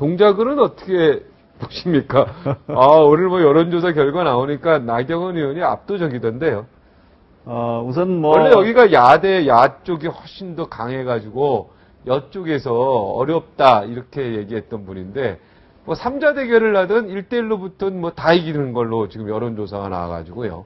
동작은 어떻게 보십니까? 오늘 뭐 여론조사 결과 나오니까 나경원 의원이 압도적이던데요. 우선 뭐. 원래 여기가 야 쪽이 훨씬 더 강해가지고, 여쪽에서 어렵다, 이렇게 얘기했던 분인데, 뭐 3자 대결을 하든 1대1로부터는 뭐 다 이기는 걸로 지금 여론조사가 나와가지고요.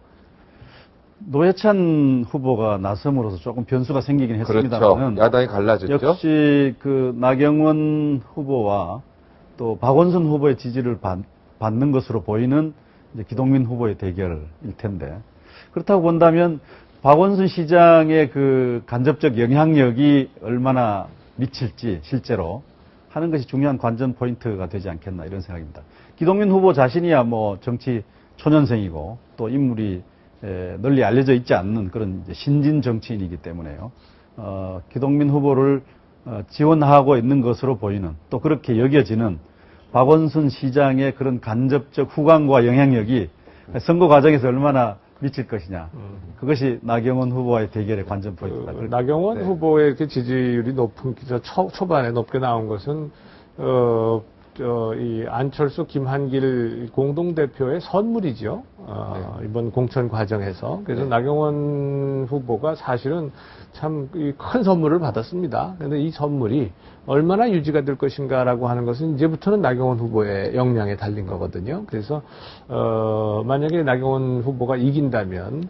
노회찬 후보가 나섬으로서 조금 변수가 생기긴 했습니다만. 그렇죠. 야당이 갈라졌죠. 역시 그 나경원 후보와 또 박원순 후보의 지지를 받는 것으로 보이는 이제 기동민 후보의 대결일 텐데. 그렇다고 본다면 박원순 시장의 그 간접적 영향력이 얼마나 미칠지 실제로 하는 것이 중요한 관전 포인트가 되지 않겠나 이런 생각입니다. 기동민 후보 자신이야 뭐 정치 초년생이고 또 인물이 널리 알려져 있지 않는 그런 신진 정치인이기 때문에요. 기동민 후보를 지원하고 있는 것으로 보이는 또 그렇게 여겨지는 박원순 시장의 그런 간접적 후광과 영향력이 선거 과정에서 얼마나 미칠 것이냐. 그것이 나경원 후보와의 대결의 관전 포인트다. 나경원 후보의 이렇게 지지율이 높은 초반에 높게 나온 것은 이 안철수 김한길 공동대표의 선물이죠. 이번 공천 과정에서. 그래서 나경원 후보가 사실은 참 큰 선물을 받았습니다. 그런데 이 선물이 얼마나 유지가 될 것인가라고 하는 것은 이제부터는 나경원 후보의 역량에 달린 거거든요. 그래서 만약에 나경원 후보가 이긴다면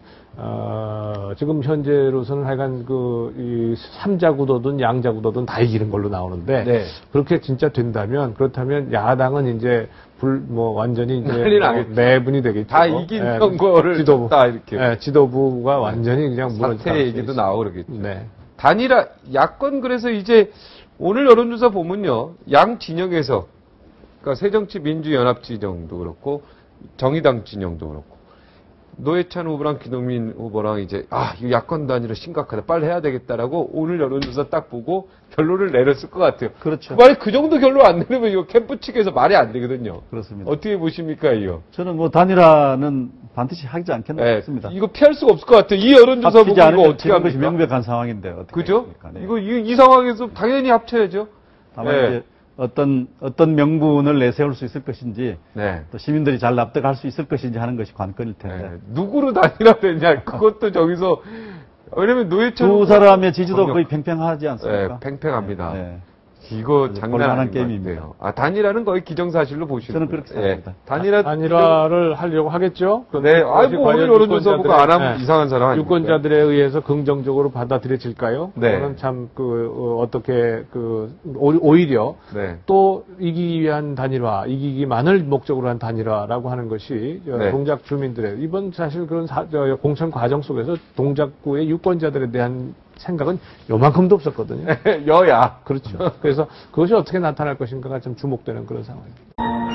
지금 현재로서는 하여간 이 3자 구도든 양자 구도든 다 이기는 걸로 나오는데 그렇게 진짜 된다면 그렇다면 야당은 이제 완전히 이제 내분이 되겠죠. 다 이긴 선거를 지도부 다 이렇게. 지도부가 완전히 그냥 무너졌다. 사퇴 얘기도 나오고 그러겠죠. 네. 단일화 야권 그래서 이제 오늘 여론조사 보면요. 양 진영에서 그러니까 새정치민주연합 진영도 그렇고 정의당 진영도 그렇고 노회찬 후보랑 기동민 후보랑 이제 이거 야권 단일화 심각하다. 빨리 해야 되겠다라고 오늘 여론조사 딱 보고 결론을 내렸을 것 같아요. 그렇죠. 만약 그 정도 결론 안 내리면 이거 캠프 측에서 말이 안 되거든요. 그렇습니다. 어떻게 보십니까, 이거? 저는 뭐 단일화는 반드시 하지 않겠나 싶습니다. 이거 피할 수가 없을 것 같아요. 이 여론조사 보고 이거 어떻게 합니까? 것이 명백한 상황인데 어떻게 그죠? 네. 이 상황에서 당연히 합쳐야죠. 다만 이제 어떤 명분을 내세울 수 있을 것인지 또 시민들이 잘 납득할 수 있을 것인지 하는 것이 관건일 텐데 누구로 단일화되냐 그것도 저기서 왜냐면 노회찬 두 사람의 지지도 거의 팽팽하지 않습니까? 팽팽합니다. 이거 장난 아닌 게임인데요. 단일화는 거의 기정사실로 보시는 저는 그렇게 생각합니다. 단일화를 하려고 하겠죠. 네, 오늘 여론조사 보고 안 하면 이상한 사람 아닙니까? 유권자들에 의해서 긍정적으로 받아들여질까요? 네. 저는 참 어떻게 오히려 또 이기기 위한 단일화, 이기기만을 목적으로 한 단일화라고 하는 것이 동작 주민들의 이번 사실 그런 공천 과정 속에서 동작구의 유권자들에 대한 생각은 요만큼도 없었거든요. 여야. 그렇죠. 그래서 그것이 어떻게 나타날 것인가가 좀 주목되는 그런 상황입니다.